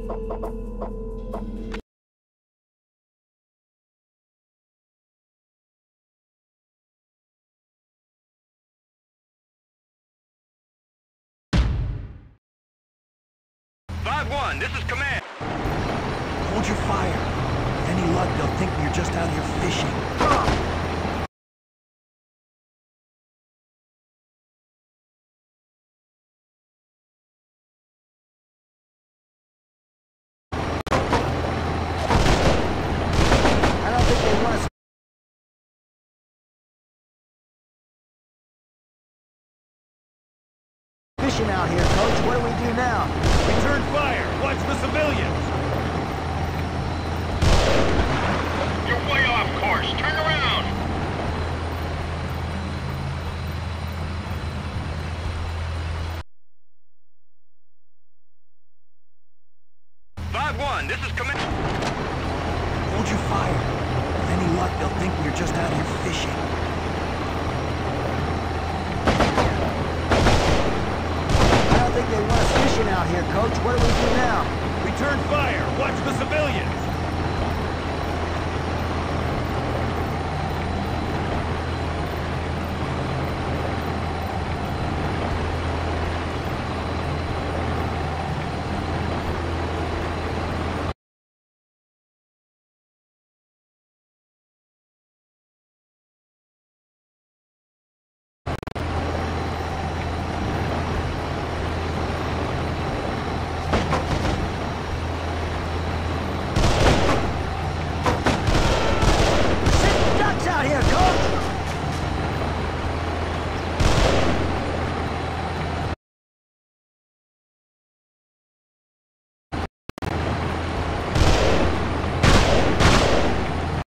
5-1, this is command. Hold your fire. With any luck, they'll think you're just out here fishing. I don't think they want us fishing out here, Coach. What do we do now? Return fire! Watch the civilians! You're way off course. Turn around. This is command. Hold your fire. With any luck, they'll think we're just out here fishing. I don't think they want us fishing out here, Coach. What do we do now?